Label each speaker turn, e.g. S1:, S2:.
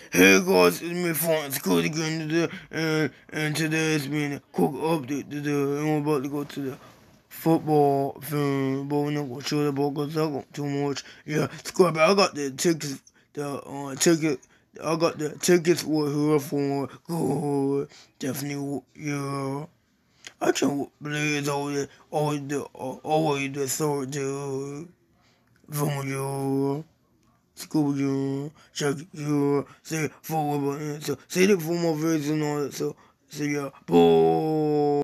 S1: Hey guys, it's me from school again today, and today it's been a quick update today. I'm about to go to the football film, but we're not gonna show the ball because I got too much. Yeah, Scrub, I got the tickets, I got the tickets with her for good. Definitely, yeah. I can't believe it's always the third day from you. School you, check you, say forward button, so say the formal version on it, so yeah, boom.